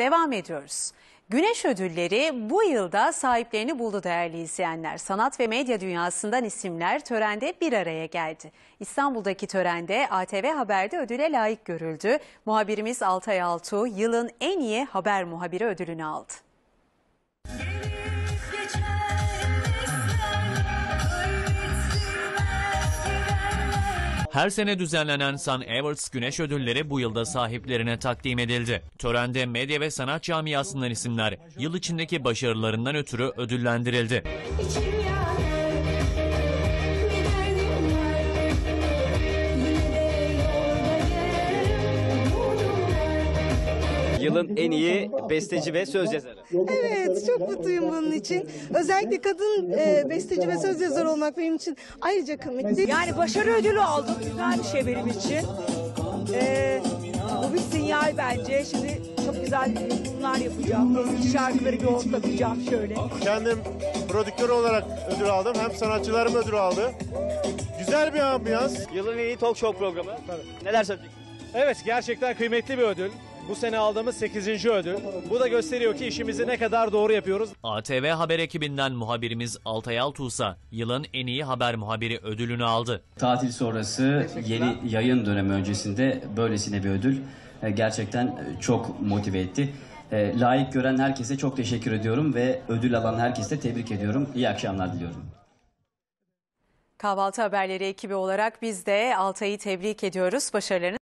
Devam ediyoruz. Güneş ödülleri bu yılda sahiplerini buldu değerli izleyenler. Sanat ve medya dünyasından isimler törende bir araya geldi. İstanbul'daki törende ATV Haber'de ödüle layık görüldü. Muhabirimiz Altay Altuğ yılın en iyi haber muhabiri ödülünü aldı. Her sene düzenlenen Sun Awards Güneş Ödülleri bu yılda sahiplerine takdim edildi. Törende medya ve sanat camiasından isimler yıl içindeki başarılarından ötürü ödüllendirildi. Yılın en iyi besteci ve söz yazarı. Evet, çok mutluyum bunun için. Özellikle kadın besteci ve söz yazarı olmak benim için ayrıca kıymetli. Yani başarı ödülü aldım. Güzel bir şey benim için. Bu bir sinyal bence. Şimdi çok güzel bunlar yapacağım. Eski şarkıları bir ortlatacağım şöyle. Kendim prodüktör olarak ödül aldım. Hem sanatçılarım ödül aldı. Güzel bir ambiyans. Yılın en iyi talk show programı. Neler söyleyeceksiniz? Evet, gerçekten kıymetli bir ödül. Bu sene aldığımız 8. ödül. Bu da gösteriyor ki işimizi ne kadar doğru yapıyoruz. ATV Haber ekibinden muhabirimiz Altay Altuğ yılın en iyi haber muhabiri ödülünü aldı. Tatil sonrası yeni yayın dönemi öncesinde böylesine bir ödül gerçekten çok motive etti. Layık gören herkese çok teşekkür ediyorum ve ödül alan herkese tebrik ediyorum. İyi akşamlar diliyorum. Kahvaltı Haberleri ekibi olarak biz de Altay'ı tebrik ediyoruz. Başarılarını